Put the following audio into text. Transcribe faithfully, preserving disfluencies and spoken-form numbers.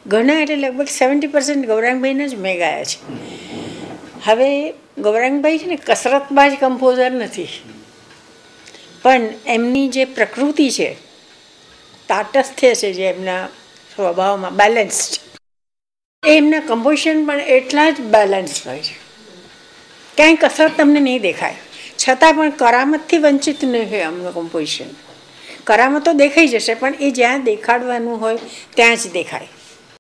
ઘણા એટલે લગભગ સેવન્ટી પર્સન્ટ ગૌરાંગભાઈને જ મેં ગાયા છે. હવે ગૌરાંગભાઈ છે ને કસરતબાજ કમ્પોઝર નથી, પણ એમની જે પ્રકૃતિ છે, તાટસ્થ્ય છે જે એમના સ્વભાવમાં બેલેન્સ છે, એ એમના કમ્પોઝિશન પણ એટલા જ બેલેન્સ હોય છે. ક્યાંય કસરત તમને નહીં દેખાય, છતાં પણ કરામતથી વંચિત નહીં હોય એમનું કમ્પોઝિશન. કરામતો દેખાઈ જશે, પણ એ જ્યાં દેખાડવાનું હોય ત્યાં જ દેખાય.